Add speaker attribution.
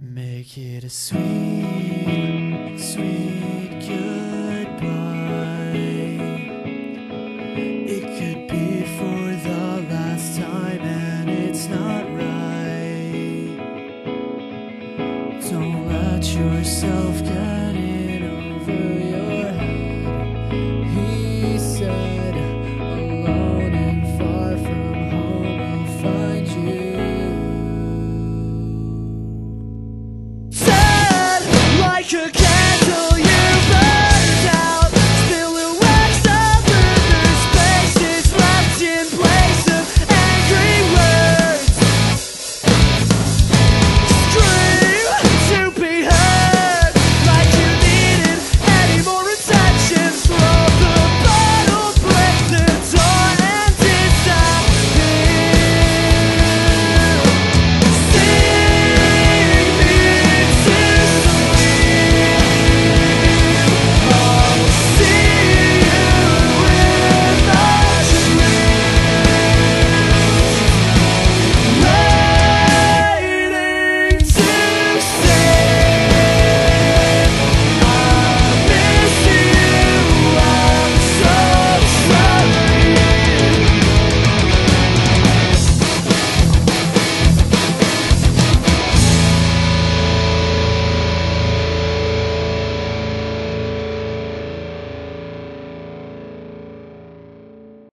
Speaker 1: Make it a sweet, sweet goodbye. It could be for the last time and it's not right. Don't let yourself get in over your head. He said, alone and far from home I'll find you. Sad like a